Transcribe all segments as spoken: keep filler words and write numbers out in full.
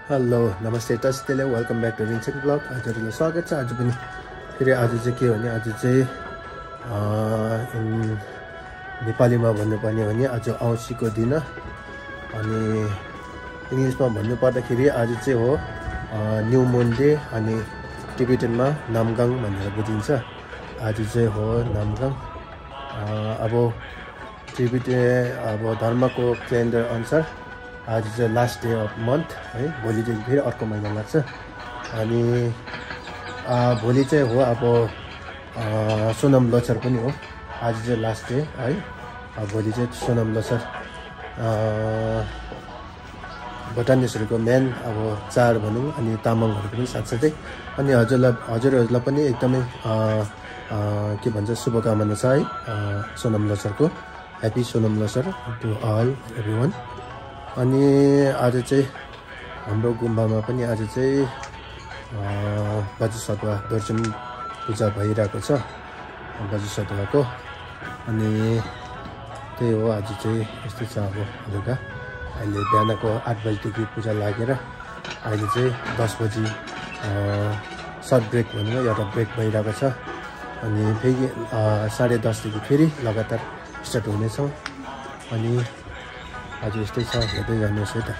Hello नमस्ते तस्तेले welcome back to रिन्सेक ब्लग हजुरलाई स्वागत छ। आज पनि फेरि आज चाहिँ के भने आज चाहिँ नेपालीमा भन्नुपर्ने भने आज औँसीको दिन अनि इङ्ग्लिसमा भन्नुपर्दाखेरि आज चाहिँ हो न्यू मुन डे अनि टिबेटनमा नामगाङ भनेर बुझिन्छ। आज चाहिँ हो नामगाङ। अब टिबेट अब धर्मको क्यालेन्डर अनुसार आज चाहिँ लास्ट डे अफ मन्थ है। भोलि चाहिँ फेरि अर्को महिना लाग्छ अनि भोलि चाहिँ हो अब सोनम लोछार पनि हो। आज चाहिँ लास्ट डे है। भोलि चाहिँ सोनम लोछार भुटानिसहरूको मेन अब चाड भनौँ अनि तामाङहरूको पनि साथसाथै अनि हजुरलाई हजुरहरूलाई पनि एकदमै के भन्छ शुभकामना छ है सोनम लोछारको। Happy Sonam Lhosar to all everyone. अनि आज चाहिँ हाम्रो गुम्बामा पनि आज चाहिँ बजु सतुवा दर्शन पूजा भइरहेको छ बजु सतुवाको। अनि त्यही हो आज चाहिँ यस्तै छ। अब बेलुका अहिले बिहानको आठ बजीदेखि पूजा लागेर अहिले चाहिँ दस बजी सर्ट ब्रेक भनौँ एउटा ब्रेक भइरहेको छ अनि फेरि साढे दसदेखि फेरि लगातार स्टार्ट हुनेछौँ। अनि आज यस्तै छ, हेर्दै जानुहोस् है त।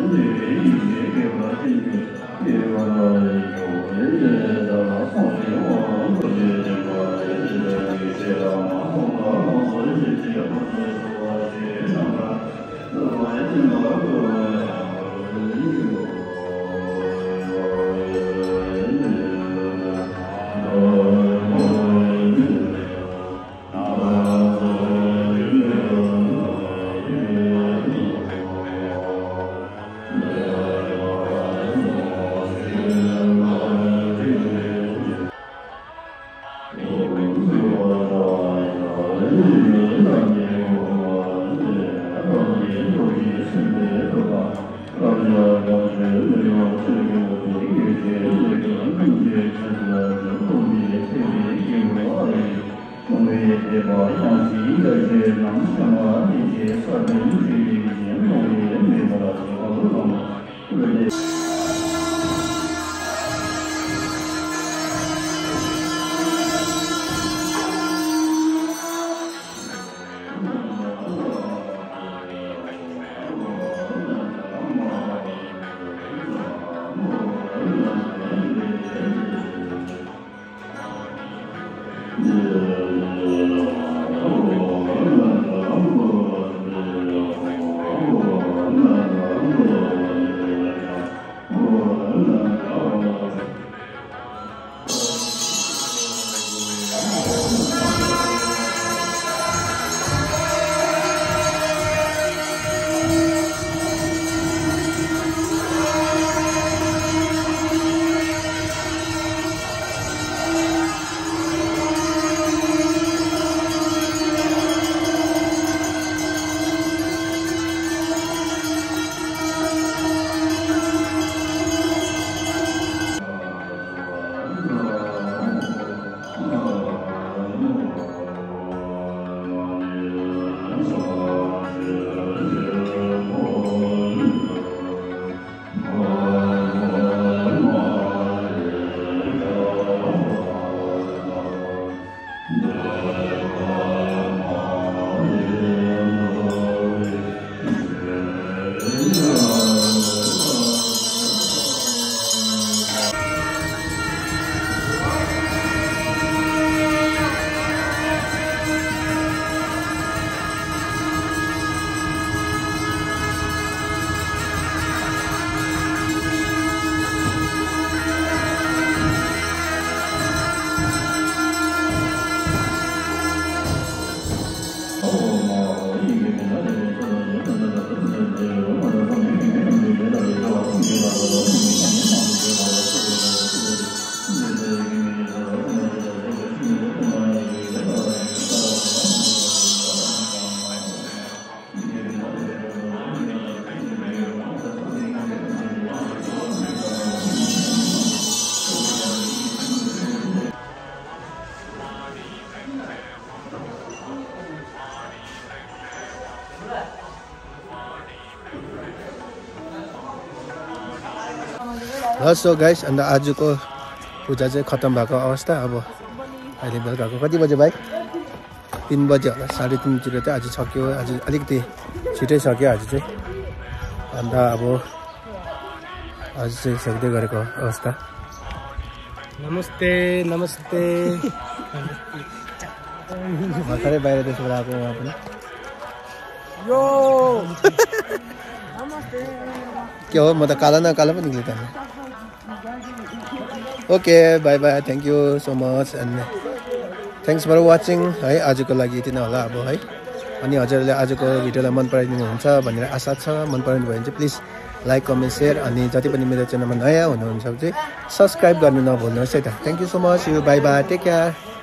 सो गाइस अन्त आजको पूजा चाहिँ खत्तम भएको अवस्था। अब अहिले बेलुकाको कति बजे भाइ? तीन बजे होला, साढे तीनतिर चाहिँ आज सक्यो। आज अलिकति छिटै सक्यो आज चाहिँ। अन्त अब आज चाहिँ सक्दै गरेको अवस्था। नमस्ते नमस्ते भर्खरै बाहिर देशबाट आएको उहाँ पनि यो के हो, म त कालो न कालो पनि निक्लिँदैन। Okay bye bye, thank you so much and thanks for watching है। आजको लागि यति नै होला अब है। अनि हजुरहरूले आजको भिडियोलाई मन पराइदिनुहुन्छ भनेर आशा छ। मन पराउनु भयो भने चाहिँ प्लिज लाइक कमेन्ट सेयर, अनि जति पनि मेरो च्यानलमा नयाँ हुनुहुन्छ भने चाहिँ सब्सक्राइब गर्नु नभुल्नुहोस् है त। Thank you so much, you bye bye, take care.